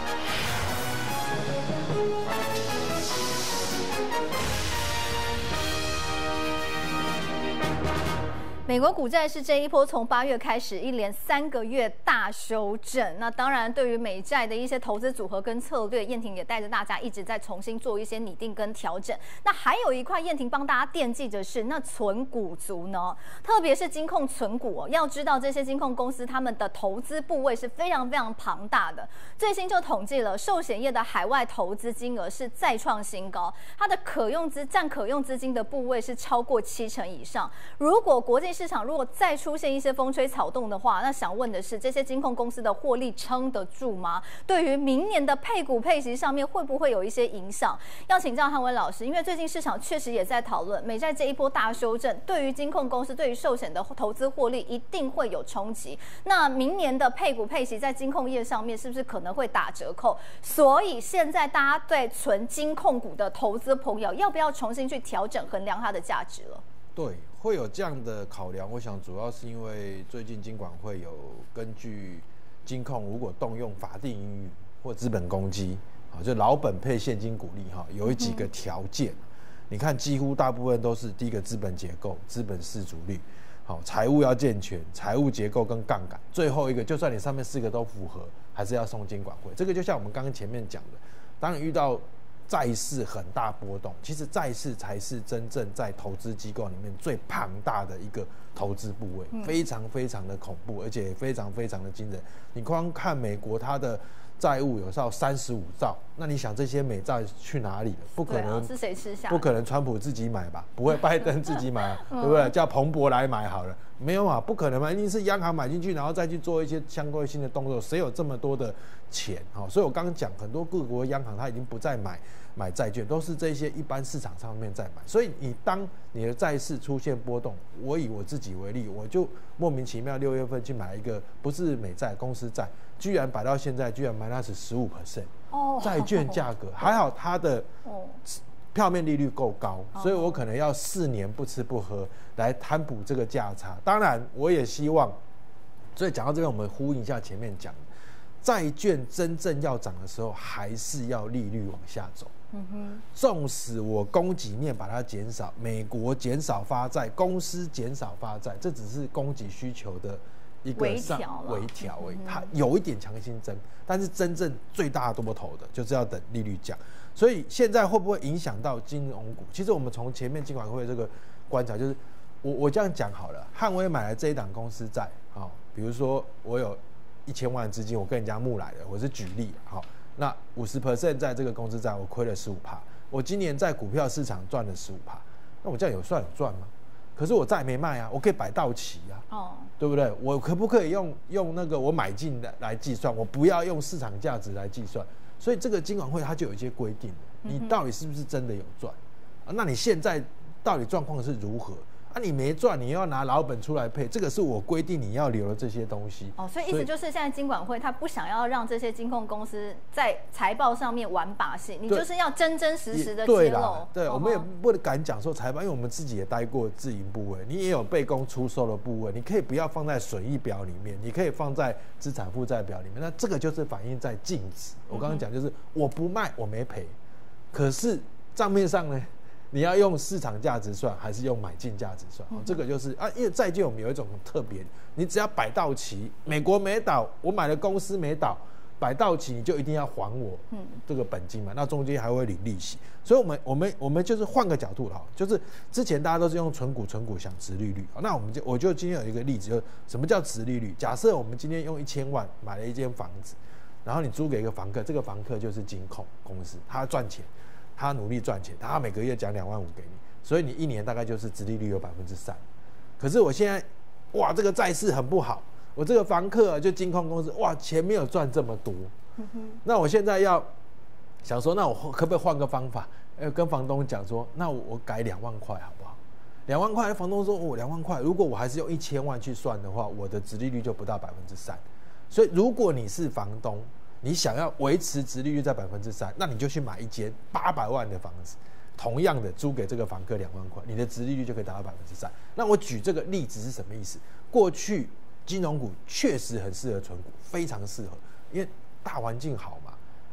美国股债是这一波从8月开始一连3个月大修正。那当然，对于美债的一些投资组合跟策略，燕婷也带着大家一直在重新做一些拟定跟调整。那还有一块，燕婷帮大家惦记的是，那存股族呢，特别是金控存股哦，要知道这些金控公司他们的投资部位是非常非常庞大的。最新就统计了，寿险业的海外投资金额是再创新高，它的可用资金的部位是超过70%以上。如果国际市场如果再出现一些风吹草动的话，那想问的是，这些金控公司的获利撑得住吗？对于明年的配股配息上面会不会有一些影响？要请教汉文老师，因为最近市场确实也在讨论美债这一波大修正，对于金控公司、对于寿险的投资获利一定会有冲击。那明年的配股配息在金控业上面是不是可能会打折扣？所以现在大家对存金控股的投资朋友，要不要重新去调整衡量它的价值了？ 对，会有这样的考量，我想主要是因为最近金管会有根据金控如果动用法定盈余或资本公积，就老本配现金股利有几个条件。你看，几乎大部分都是第一个资本结构、资本适足率，财务要健全，财务结构跟杠杆。最后一个，就算你上面4个都符合，还是要送金管会。这个就像我们刚刚前面讲的，当你遇到债市很大波动，其实债市才是真正在投资机构里面最庞大的一个投资部位，非常非常的恐怖，而且非常非常的惊人。你光看美国它的债务有到35兆，那你想这些美债去哪里了？不可能， 是谁吃下？ 不可能川普自己买吧？不会拜登自己买，对不对？叫彭博来买好了，没有嘛？不可能嘛？一定是央行买进去，然后再去做一些相关性的动作。谁有这么多的钱？所以我刚刚讲，很多各国央行它已经不再买债券，都是这些一般市场上面在买。所以当你的债市出现波动，我以我自己为例，我就莫名其妙6月份去买一个不是美债公司债，居然摆到现在居然-15%，债券价格还好，它的票面利率够高，所以我可能要4年不吃不喝来摊补这个价差。当然，我也希望，所以讲到这边，我们呼应一下前面讲的，债券真正要涨的时候，还是要利率往下走。纵使我供给面把它减少，美国减少发债，公司减少发债，这只是供给需求的一个微调而已，它有一点强心针，但是真正最大多头的就是要等利率降。所以现在会不会影响到金融股？其实我们从前面金管会这个观察，就是我这样讲好了，汉威买了这一档公司债，比如说我有1000万资金，我跟人家募来的，我是举例，那50% 在这个公司债我亏了15%，我今年在股票市场赚了15%，那我这样有赚吗？可是我债没卖啊，我可以摆到期啊，对不对？我可不可以用那个我买进来计算？我不要用市场价值来计算。所以这个金管会它就有一些规定，你到底是不是真的有赚？那你现在到底状况是如何？你没赚，你要拿老本出来配，这个是我规定你要留的这些东西。 所以意思就是现在金管会他不想要让这些金控公司在财报上面玩把戏，你就是要真真实实的揭露。 对，我们也不敢讲说财报，因为我们自己也待过自营部位，你也有被公出售的部位，你可以不要放在损益表里面，你可以放在资产负债表里面。那这个就是反映在净值。我刚刚讲就是我不卖我没赔，可是账面上呢？你要用市场价值算，还是用买进价值算？这个就是因为债券我们有一种很特别，你只要摆到期，美国没倒，我买的公司没倒，摆到期你就一定要还我这个本金嘛，那中间还会领利息。所以我们就是换个角度了，就是之前大家都是用存股想殖利率，那我就今天有一个例子，就是什么叫殖利率？假设我们今天用1000万买了一间房子，然后你租给一个房客，这个房客就是金控公司，他赚钱。他努力赚钱，他每个月奖2万5给你，所以你1年大概就是殖利率有3%。可是我现在，哇，这个债市很不好，我这个房客就金控公司，哇，钱没有赚这么多。那我现在要想说，那我可不可以换个方法？跟房东讲说，那我改2万块好不好？2万块，房东说，2万块，如果我还是用1000万去算的话，我的殖利率就不到3%。所以如果你是房东，你想要维持殖利率在3%，那你就去买一间800万的房子，同样的租给这个房客2万块，你的殖利率就可以达到3%。那我举这个例子是什么意思？过去金融股确实很适合存股，非常适合，因为大环境好嘛，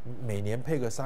每年配个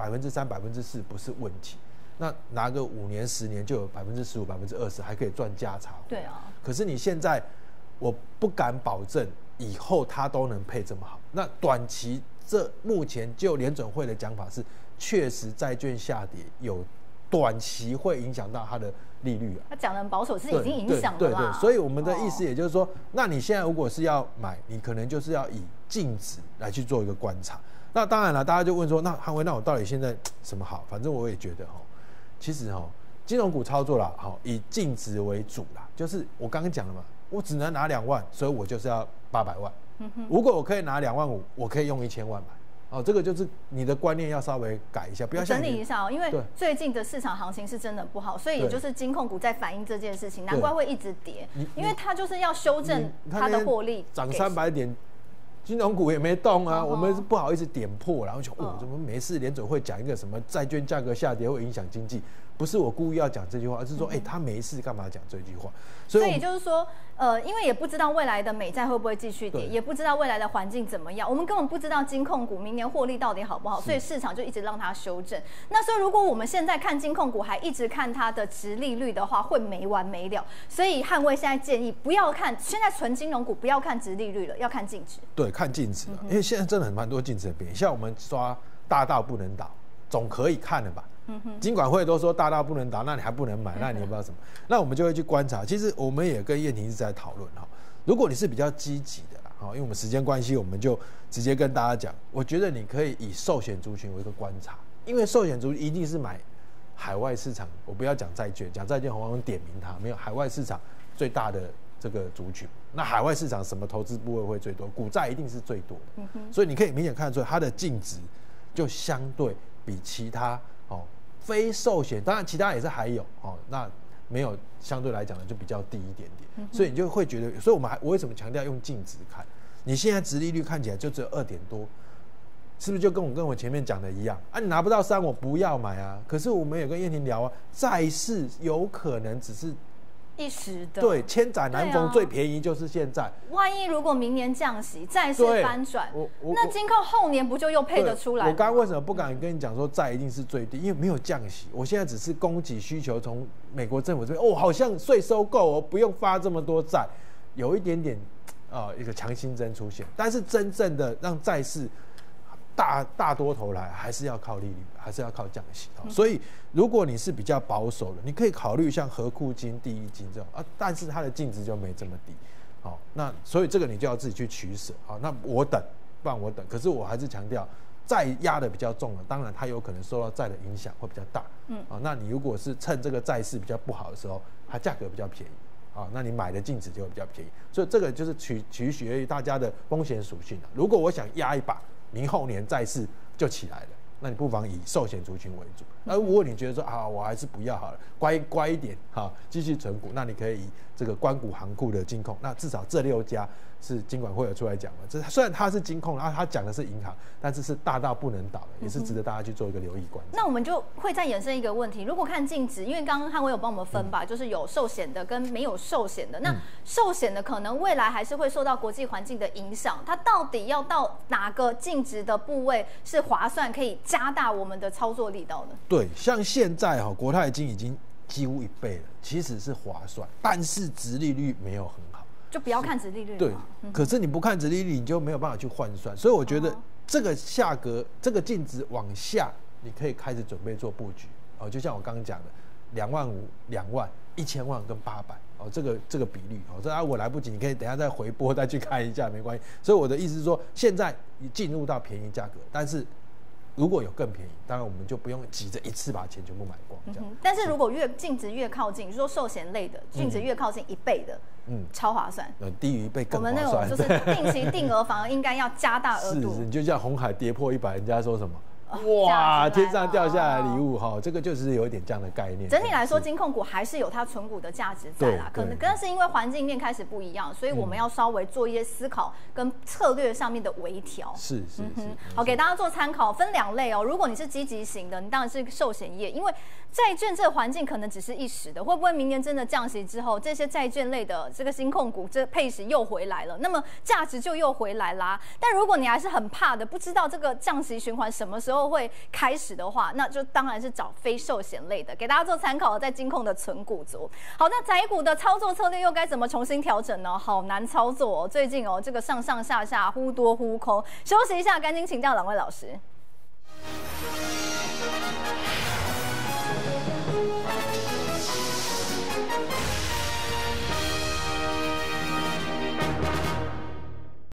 3%、4%不是问题。那拿个5年、10年就有15%、20%，还可以赚价差。 对啊。可是你现在，我不敢保证以后它都能配这么好。那短期目前就联准会的讲法是，确实债券下跌有短期会影响到它的利率啊。 他讲的很保守，是已经影响了啦。 对，所以我们的意思也就是说，那你现在如果是要买，你可能就是要以净值来去做一个观察。那当然了，大家就问说，那汉威，那我到底现在什么好？反正我也觉得其实金融股操作啦，以净值为主啦。就是我刚刚讲了嘛，我只能拿2万，所以我就是要800万。如果我可以拿2万5，我可以用1000万买。这个就是你的观念要稍微改一下，不要像整理一下因为最近的市场行情是真的不好，所以也就是金控股在反映这件事情，难怪会一直跌，因为它就是要修正它的获利。 涨300点。金融股也没动啊，我们是不好意思点破，然后就怎么没事？联准会讲一个什么债券价格下跌会影响经济，不是我故意要讲这句话，而是说，他没事干嘛讲这句话？ 所以就是说，因为也不知道未来的美债会不会继续跌，也不知道未来的环境怎么样，我们根本不知道金控股明年获利到底好不好，所以市场就一直让它修正。那所以如果我们现在看金控股，还一直看它的殖利率的话，会没完没了。所以汉威现在建议不要看，现在纯金融股不要看殖利率了，要看净值。 对，看净值因为现在真的蛮多净值的变，像我们刷大到不能倒，总可以看了吧？金管会都说大到不能倒，那你还不能买，那你也不知道什么。那我们就会去观察。其实我们也跟燕婷一直在讨论如果你是比较积极的啦，因为我们时间关系，我们就直接跟大家讲。我觉得你可以以寿险族群为一个观察，因为寿险族群一定是买海外市场。我不要讲债券，讲债券往往点名它，没有海外市场最大的这个族群。那海外市场什么投资部位会最多？股债一定是最多的。所以你可以明显看得出来，它的净值就相对比其他非寿险，当然其他也是还有那没有相对来讲的就比较低一点点，所以你就会觉得，所以我为什么强调用净值看？你现在殖利率看起来就只有2点多，是不是就跟我前面讲的一样啊？你拿不到3，我不要买啊。可是我们也跟燕婷聊啊，债市有可能只是一时的， 对，千载难逢，最便宜就是现在。 万一如果明年降息，债市翻转，那金控后年不就又配得出来？ 我刚刚为什么不敢跟你讲说债一定是最低？因为没有降息，我现在只是供给需求从美国政府这边好像税收够不用发这么多债，有一点点一个强心针出现。但是真正的让债市大多头来，还是要靠利率，还是要靠降息。所以如果你是比较保守的，你可以考虑像合库金、第一金这种但是它的净值就没这么低。那所以这个你就要自己去取舍。那我等，不然我等。可是我还是强调，债压的比较重了，当然它有可能受到债的影响会比较大。那你如果是趁这个债市比较不好的时候，它价格比较便宜。那你买的净值就会比较便宜。所以这个就是取决于大家的风险属性。如果我想压一把，明后年债市就起来了，那你不妨以寿险族群为主。那如果你觉得说我还是不要好了，乖一点继续存股，那你可以以这个官股行库的金控，那至少这6家是金管会有出来讲的。虽然它是金控，他讲的是银行，但是是大到不能倒的，也是值得大家去做一个留意观察。 那我们就会再衍生一个问题，如果看净值，因为刚刚汉威有帮我们分吧，就是有寿险的跟没有寿险的。那寿险的可能未来还是会受到国际环境的影响，它到底要到哪个净值的部位是划算，可以加大我们的操作力道呢？ 对，像现在国泰金已经几乎1倍了，其实是划算，但是殖利率没有很好， 就不要看殖利率。 对，可是你不看殖利率，你就没有办法去换算。所以我觉得这个价格，这个净值往下，你可以开始准备做布局。就像我刚刚讲的，2万5、2万、1000万跟800，这个比率，这我来不及，你可以等一下再回播再去看一下，没关系。所以我的意思是说，现在进入到便宜价格，但是如果有更便宜，当然我们就不用急着一次把钱全部买光。 但是如果净值越靠近，就是说寿险类的净值越靠近1倍的，超划算。 低于1倍更划算。 我们那种就是定期定额，反而应该要加大额度。 是，你就像鸿海跌破100，人家说什么？ 哇，天上掉下来礼物哈，这个就是有一点这样的概念。 整体来说，金控股还是有它存股的价值在啦，可能是因为环境面开始不一样，所以我们要稍微做一些思考跟策略上面的微调。 是。 好，给大家做参考，分2类哦。如果你是积极型的，你当然是寿险业，因为债券这个环境可能只是一时的，会不会明年真的降息之后，这些债券类的这个金控股这配息又回来了，那么价值就又回来啦。但如果你还是很怕的，不知道这个降息循环什么时候会开始的话，那就当然是找非寿险类的，给大家做参考，在金控的存股族。好，那载股的操作策略又该怎么重新调整呢？好难操作哦，最近哦这个上上下下忽多忽空，休息一下，赶紧请教2位老师。